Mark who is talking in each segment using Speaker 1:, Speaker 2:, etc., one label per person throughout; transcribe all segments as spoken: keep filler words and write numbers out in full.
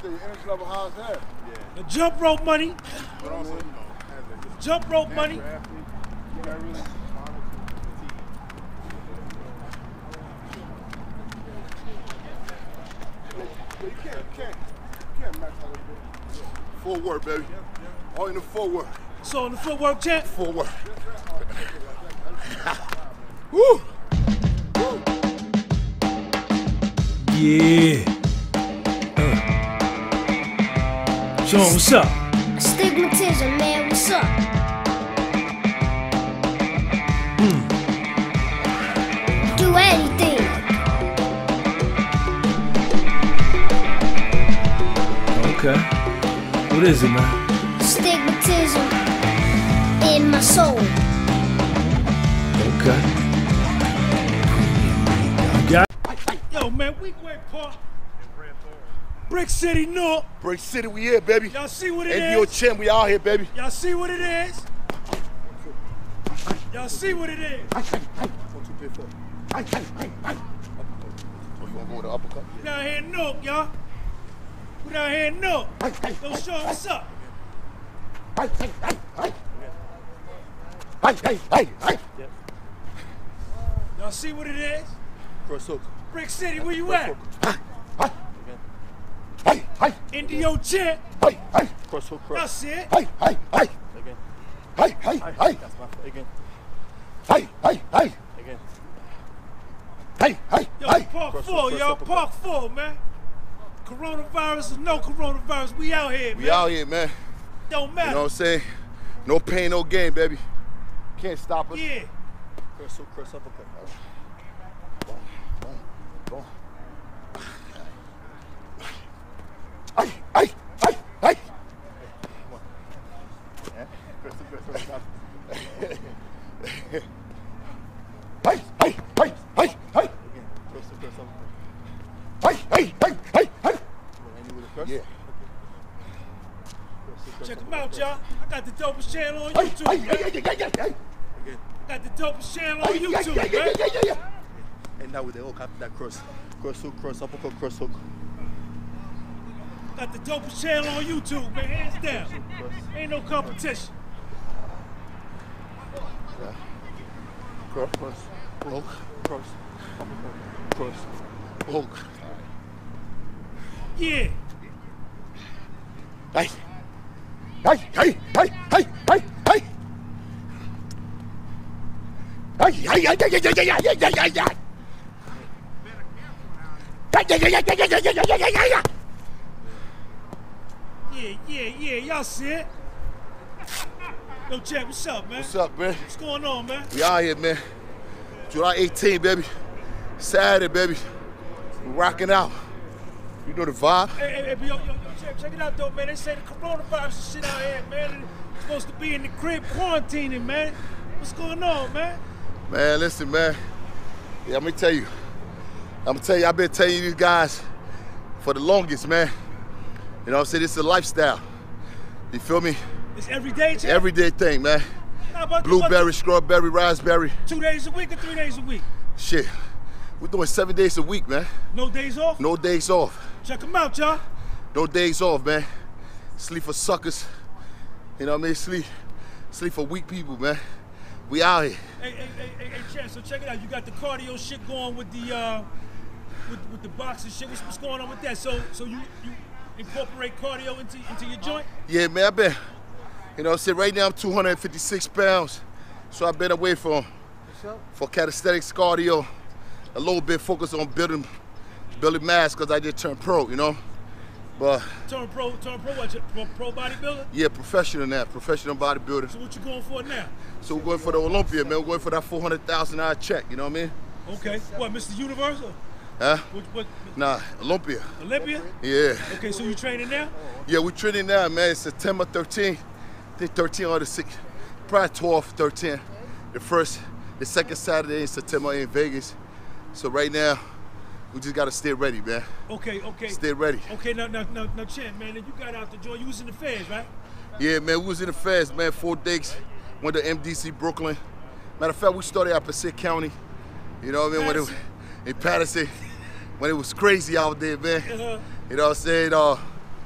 Speaker 1: the energy level high as hell. Yeah.
Speaker 2: The jump rope money.
Speaker 1: But also, you know,
Speaker 2: jump rope money.
Speaker 1: You got really you can't, you can't, you can't match how they do. Full work, baby. All in the full work.
Speaker 2: So in the footwork, champ?
Speaker 1: Full work. Woo! Woo!
Speaker 2: Yeah. Uh. Sean, what's up?
Speaker 3: Stigmatism, man, what's up?
Speaker 2: Hmm.
Speaker 3: Do anything.
Speaker 2: Okay. What is it, man?
Speaker 3: Stigmatism in my soul.
Speaker 2: Okay. You got it? Yo, man, we went park. Brick City, North.
Speaker 1: Brick City, we here, baby.
Speaker 2: Y'all see what it
Speaker 1: N D O
Speaker 2: is?
Speaker 1: champ, we out here, baby.
Speaker 2: Y'all see what it is? Y'all see what it is?
Speaker 1: One, two, three, four. Oh, you wanna go with the uppercut?
Speaker 2: We down here in North, y'all. We down here in North. Yo, Sean, what's up?
Speaker 1: Hey, hey, hey, hey. Hey, hey, hey, hey.
Speaker 2: Y'all see what it is?
Speaker 1: Cross hook.
Speaker 2: Brick City, where you at?
Speaker 1: Hey, hey.
Speaker 2: N D O champ.
Speaker 1: Hey, hey. Cross hook, cross.
Speaker 2: Y'all see it?
Speaker 1: Hey, hey, hey.
Speaker 4: Again.
Speaker 1: Hey, hey, hey.
Speaker 4: That's my again.
Speaker 1: Hey, hey, hey.
Speaker 4: Again.
Speaker 1: Hey, hey,
Speaker 2: Yo,
Speaker 1: hey.
Speaker 2: Park
Speaker 4: Cross
Speaker 2: four,
Speaker 4: up,
Speaker 2: y'all.
Speaker 4: cross up,
Speaker 2: Park four, man. Coronavirus is no coronavirus. We out here, man.
Speaker 1: We out here, man.
Speaker 2: Don't matter.
Speaker 1: You know what I'm saying? No pain, no gain, baby. Can't stop us.
Speaker 2: Yeah.
Speaker 4: Cross hook, cross uppercut.
Speaker 1: Boom, boom, boom. Hey, hey, hey, hey.
Speaker 4: Come on. Yeah. Cross hook, cross uppercut.
Speaker 1: Hey, hey, hey, hey, hey.
Speaker 4: Again. Cross hook, cross uppercut.
Speaker 1: Hey, hey, hey, hey, hey.
Speaker 4: End it with a cross.
Speaker 1: Yeah.
Speaker 2: Check them out, y'all. I got the dopest channel on
Speaker 1: Hey,
Speaker 2: YouTube,
Speaker 1: hey,
Speaker 2: man.
Speaker 1: hey, hey, hey, hey, hey.
Speaker 4: Again.
Speaker 2: I got the dopest channel on
Speaker 1: Hey,
Speaker 2: YouTube,
Speaker 1: yeah, yeah,
Speaker 2: man.
Speaker 1: yeah, yeah, yeah, yeah.
Speaker 4: And now with the hook after that cross. Cross hook, cross uppercut, cross hook.
Speaker 2: Got the dopest channel on YouTube, man. Hands down. Ain't no competition.
Speaker 1: Cross, cross, hook,
Speaker 4: Cross. Uppercut. Cross.
Speaker 1: hook.
Speaker 2: Yeah.
Speaker 1: Hey, hey, hey, hey, hey, hey, hey. Hey, hey, hey, hey, hey, hey, hey, hey, hey, hey, hey, hey. Hey, hey, hey, hey, hey, hey, hey, hey, hey, hey, hey.
Speaker 2: Yeah, yeah, yeah. Y'all see it? Yo, Jack, what's up, man?
Speaker 1: What's up, man?
Speaker 2: What's going on, man?
Speaker 1: We out here, man. July eighteenth, baby. Saturday, baby. We rocking out. You know the vibe.
Speaker 2: Hey, hey, hey, yo, yo, yo, check, check it out, though, man. They say the coronavirus and shit out here, man. It's supposed to be in the crib quarantining, man. What's going on, man?
Speaker 1: Man, listen, man. Yeah, let me tell you. I'm gonna tell you, I've been telling you these guys for the longest, man. You know what I'm saying? This is a lifestyle. You feel me?
Speaker 2: It's everyday, Jack?
Speaker 1: Everyday thing, man.
Speaker 2: How about
Speaker 1: Blueberry,
Speaker 2: the,
Speaker 1: strawberry, raspberry.
Speaker 2: two days a week or three days a week?
Speaker 1: Shit. We're doing seven days a week, man.
Speaker 2: No days off?
Speaker 1: No days off.
Speaker 2: Check them out, y'all.
Speaker 1: No days off, man. Sleep for suckers. You know what I mean? Sleep, sleep for weak people, man. We out here.
Speaker 2: Hey, hey, hey, hey, hey, Chad, so check it out. You got the cardio shit going with the uh, with, with the boxing shit. What's, what's going on with that? So, so you you incorporate cardio into into your joint?
Speaker 1: Yeah, man. I've been, you know what I'm saying? Right now I'm two hundred fifty-six pounds, so I've been away from for calisthenics, cardio, a little bit focused on building building mass because I just turned pro, you know. But
Speaker 2: turn pro, turn pro, what? Pro, pro bodybuilder?
Speaker 1: Yeah, professional now, professional bodybuilder.
Speaker 2: So what you going for now?
Speaker 1: So we're going for the Olympia, man. We're going for that four hundred thousand dollar check, you know what I mean?
Speaker 2: Okay. What, Mister Universe? Or
Speaker 1: Huh?
Speaker 2: what, what,
Speaker 1: Nah, Olympia.
Speaker 2: Olympia?
Speaker 1: Yeah.
Speaker 2: Okay, so you training now?
Speaker 1: Yeah, we're training now, man. It's September thirteenth. I think thirteen or the sixth, probably twelve, thirteen. The first, the second Saturday in September in Vegas. So right now, we just gotta stay ready, man.
Speaker 2: Okay, okay.
Speaker 1: Stay ready.
Speaker 2: Okay, now, now, now, now, Champ, man, you got out the joint. You was in the feds, right?
Speaker 1: Yeah, man, we was in the feds, man, four days. Went to M D C, Brooklyn. Matter of fact, we started at Passaic County. You know what I mean? When it was, in Patterson, when it was crazy out there, man.
Speaker 2: Uh-huh.
Speaker 1: You know what I'm saying? Uh,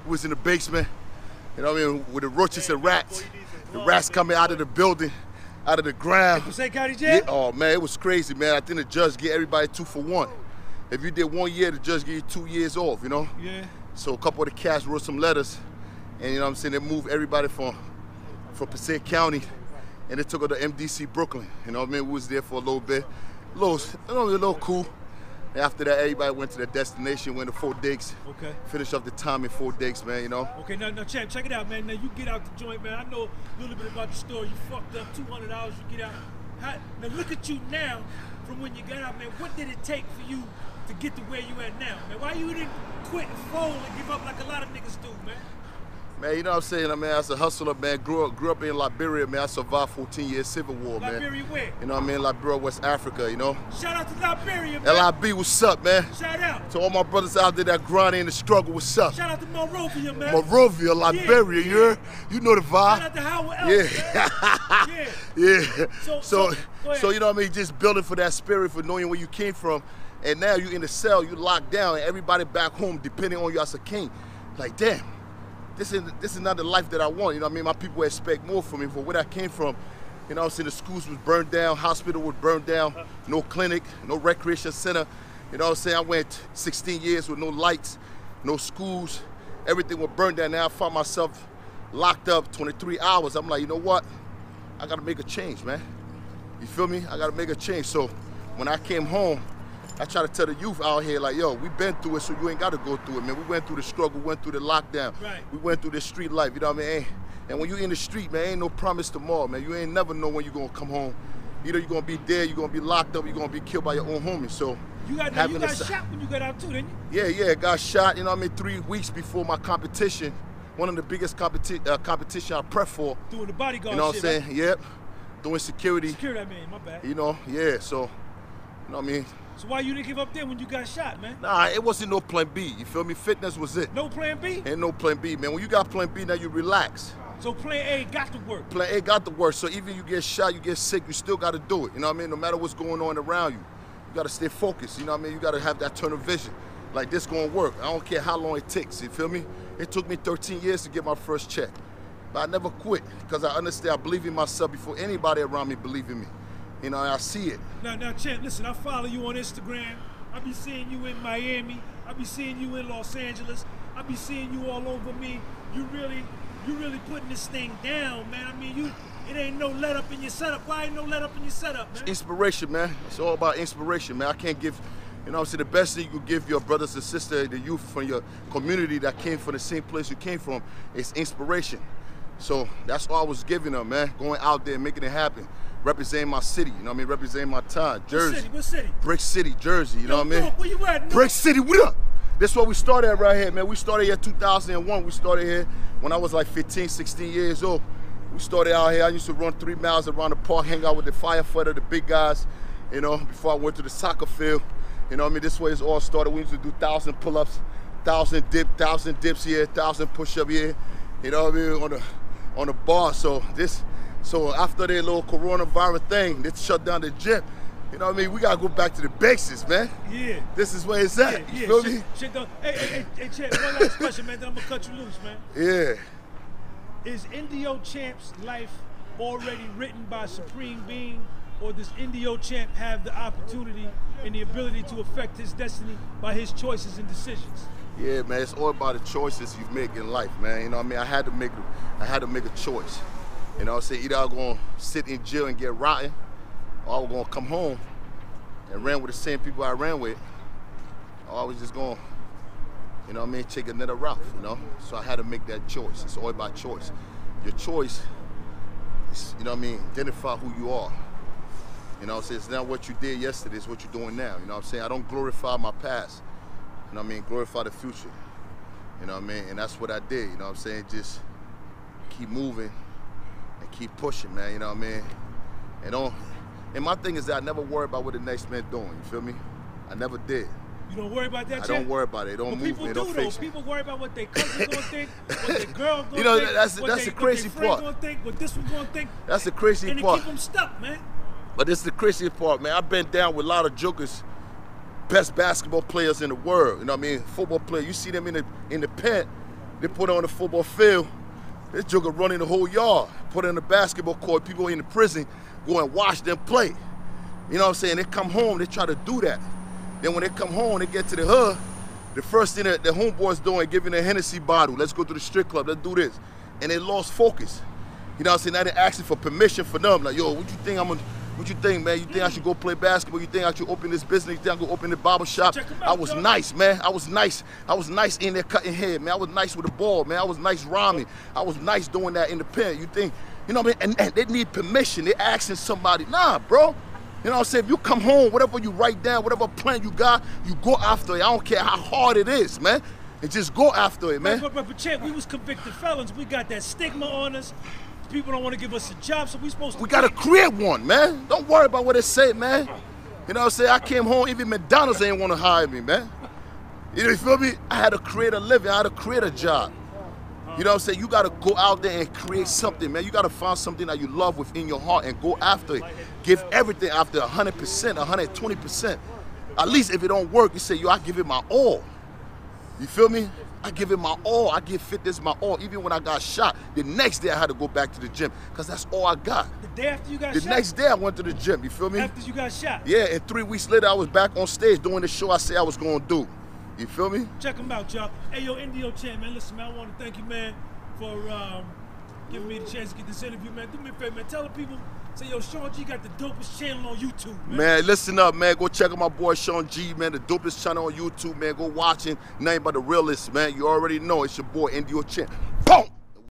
Speaker 1: We was in the basement, you know what I mean, with the roaches and rats. The rats coming out of the building, out of the ground.
Speaker 2: Passaic County Jail?
Speaker 1: Yeah, oh man, it was crazy, man. I think the judge gave everybody two for one. If you did one year, the judge gave you two years off, you know?
Speaker 2: Yeah.
Speaker 1: So a couple of the cats wrote some letters, and you know what I'm saying, they moved everybody from, from Passaic County, and they took her to M D C Brooklyn. You know what I mean? We was there for a little bit. A little, you know, a little cool. And after that, everybody went to their destination, went to Four Digs.
Speaker 2: Okay.
Speaker 1: Finished up the time in Four Digs, man, you know?
Speaker 2: Okay, now, now, champ, check it out, man. Now, you get out the joint, man. I know a little bit about your story. You fucked up two hundred dollars, you get out. How, now, look at you now from when you got out, man. What did it take for you to get to where you at now, man? Why you didn't quit and fold and give up like a lot of niggas do, man?
Speaker 1: Man, you know what I'm saying, I mean, as a hustler, man, grew up, grew up in Liberia, man. I survived fourteen years civil war, man.
Speaker 2: Liberia where?
Speaker 1: You know what I mean, Liberia, West Africa, you know?
Speaker 2: Shout out to Liberia, man.
Speaker 1: L I B, what's up, man?
Speaker 2: Shout out.
Speaker 1: To all my brothers out there that grinding and the struggle, what's up?
Speaker 2: Shout out to Monrovia, man.
Speaker 1: Monrovia, Liberia,
Speaker 2: yeah,
Speaker 1: you heard? You know the vibe.
Speaker 2: Shout out to Howard Ellis,
Speaker 1: Yeah.
Speaker 2: man.
Speaker 1: Yeah.
Speaker 2: Yeah.
Speaker 1: So,
Speaker 2: So,
Speaker 1: so,
Speaker 2: so,
Speaker 1: so, you know what I mean, just building for that spirit, for knowing where you came from. And now you in the cell, you locked down, and everybody back home depending on you as a king. Like, damn. This is, this is not the life that I want, you know what I mean? My people expect more from me, for where I came from. You know what I'm saying? The schools was burned down, hospital was burned down, no clinic, no recreation center. You know what I'm saying? I went sixteen years with no lights, no schools, everything was burned down. Now I found myself locked up twenty-three hours. I'm like, you know what? I gotta make a change, man. You feel me? I gotta make a change. So when I came home, I try to tell the youth out here, like, yo, we been through it, so you ain't got to go through it, man. We went through the struggle, went through the lockdown.
Speaker 2: Right.
Speaker 1: We went through the street life, you know what I mean? And when you in the street, man, ain't no promise tomorrow, man. You ain't never know when you're going to come home. Either you're going to be dead, you're going to be locked up, you're going to be killed by your own homies. So
Speaker 2: You got, you got shot when you got out too, didn't you?
Speaker 1: Yeah, yeah, got shot, you know what I mean, three weeks before my competition. One of the biggest competi uh, competition I prep for.
Speaker 2: Doing the bodyguard
Speaker 1: You know what
Speaker 2: shit,
Speaker 1: I'm saying?
Speaker 2: right?
Speaker 1: Yep. Doing security.
Speaker 2: Security, I mean, my bad.
Speaker 1: You know, yeah, so, you know what I mean?
Speaker 2: So why you didn't give up then when you got shot, man?
Speaker 1: Nah, it wasn't no plan B. You feel me? Fitness was it.
Speaker 2: No plan B?
Speaker 1: Ain't no plan B, man. When you got plan B, now you relax.
Speaker 2: So plan A got to work.
Speaker 1: Plan A got to work. So even you get shot, you get sick, you still got to do it. You know what I mean? No matter what's going on around you, you got to stay focused. You know what I mean? You got to have that tunnel vision. Like, this going to work. I don't care how long it takes. You feel me? It took me thirteen years to get my first check. But I never quit because I understand, I believe in myself before anybody around me believe in me. You know, I see it.
Speaker 2: Now, now, Champ, listen, I follow you on Instagram. I be seeing you in Miami. I be seeing you in Los Angeles. I be seeing you all over me. You really, you really putting this thing down, man. I mean, you, it ain't no let up in your setup. Why ain't no let up in your setup, man?
Speaker 1: Inspiration, man. It's all about inspiration, man. I can't give, you know what I'm saying, the best thing you can give your brothers and sisters, the youth from your community that came from the same place you came from, is inspiration. So that's all I was giving them, man. Going out there and making it happen. Representing my city, you know what I mean? Representing my town, Jersey.
Speaker 2: What city? What city?
Speaker 1: Brick City, Jersey, you know
Speaker 2: Yo,
Speaker 1: what I mean?
Speaker 2: North, where you at, North?
Speaker 1: Brick City, what up? This is what we started at right here, man. We started here two thousand one. We started here when I was like fifteen, sixteen years old. We started out here. I used to run three miles around the park, hang out with the firefighter, the big guys, you know, before I went to the soccer field. You know what I mean? This way it's all started. We used to do thousand pull-ups, thousand dip, thousand dips here, thousand push-up here, you know what I mean, on the, on the bar. So this, so after that little coronavirus thing, they shut down the gym. You know what I mean? We gotta go back to the basics, man.
Speaker 2: Yeah.
Speaker 1: This is where it's at.
Speaker 2: Yeah,
Speaker 1: You
Speaker 2: yeah.
Speaker 1: feel
Speaker 2: shit,
Speaker 1: me?
Speaker 2: Shit don't, hey, hey, hey, hey, Champ, one last question, man, then I'm gonna cut you loose, man.
Speaker 1: Yeah.
Speaker 2: Is N D O Champ's life already written by Supreme Being, or does N D O Champ have the opportunity and the ability to affect his destiny by his choices and decisions?
Speaker 1: Yeah, man, it's all about the choices you make in life, man. You know what I mean? I had to make, I had to make a choice. You know what I'm saying? Either I was gonna sit in jail and get rotten, or I was gonna come home and ran with the same people I ran with, or I was just gonna, you know what I mean, take another route, you know? So I had to make that choice. It's all about choice. Your choice is, you know what I mean, identify who you are. You know what I'm saying? It's not what you did yesterday, it's what you're doing now. You know what I'm saying? I don't glorify my past. You know what I mean? Glorify the future. You know what I mean? And that's what I did, you know what I'm saying? Just keep moving and keep pushing, man, you know what I mean? And don't, and my thing is that I never worry about what the next man doing, you feel me? I never did.
Speaker 2: You don't worry about that,
Speaker 1: I
Speaker 2: Champ?
Speaker 1: don't worry about it. It don't
Speaker 2: but
Speaker 1: move
Speaker 2: people
Speaker 1: me, it
Speaker 2: do,
Speaker 1: don't
Speaker 2: though.
Speaker 1: fix me.
Speaker 2: People worry about what their cousin's gonna think, what their girl gonna
Speaker 1: You know,
Speaker 2: think,
Speaker 1: that's-
Speaker 2: what
Speaker 1: that's
Speaker 2: they,
Speaker 1: the crazy
Speaker 2: what their
Speaker 1: part.
Speaker 2: friend gonna think, what this one gonna think.
Speaker 1: That's the crazy
Speaker 2: and
Speaker 1: part.
Speaker 2: And keep them stuck, man.
Speaker 1: But this is the crazy part, man. I've been down with a lot of jokers, best basketball players in the world. You know what I mean? Football players. You see them in the in the pen, They put it on the football field. This joker running the whole yard. Put it in the basketball court. People in the prison go and watch them play. You know what I'm saying? They come home, they try to do that. Then when they come home, they get to the hood, the first thing that the homeboys doing, giving a Hennessy bottle. Let's go to the strip club, let's do this. And they lost focus. You know what I'm saying? Now they're asking for permission for them. Like, yo, what you think I'm gonna, what you think, man? You think I should go play basketball? You think I should open this business? You think I should go open the barber shop? I was nice, man. I was nice. I was nice in there cutting hair, man. I was nice with the ball, man. I was nice rhyming. I was nice doing that in the pen. You think, you know what I mean? And, and they need permission. They're asking somebody, nah, bro. You know what I'm saying? If you come home, whatever you write down, whatever plan you got, you go after it. I don't care how hard it is, man. And just go after it, man.
Speaker 2: But, but, but check, we was convicted felons. We got that stigma on us. People don't want to give us a job, so we supposed to...
Speaker 1: We got to create one, man. Don't worry about what they say, man. You know what I'm saying? I came home, even McDonald's ain't want to hire me, man. You feel me? I had to create a living. I had to create a job. You know what I'm saying? You got to go out there and create something, man. You got to find something that you love within your heart and go after it. Give everything after one hundred percent, one hundred twenty percent. At least if it don't work, you say, yo, I give it my all. You feel me? I give it my all. I give fitness my all. Even when I got shot, the next day I had to go back to the gym because that's all I got.
Speaker 2: The day after you got
Speaker 1: the
Speaker 2: shot?
Speaker 1: The next day I went to the gym, you feel me?
Speaker 2: After you got shot?
Speaker 1: Yeah, and three weeks later I was back on stage doing the show I said I was going to do. You feel me?
Speaker 2: Check them out, y'all. Hey, yo, N D O champ, man. Listen, man, I want to thank you, man, for um, giving me the chance to get this interview, man. Do me a favor, man. Tell the people, say, yo, Sean G got the dopest channel on YouTube, man.
Speaker 1: Man, listen up, man. Go check out my boy Sean G, man. The dopest channel on YouTube, man. Go watch him. Nothing but the realest, man. You already know. It's your boy, N D O champ. Boom!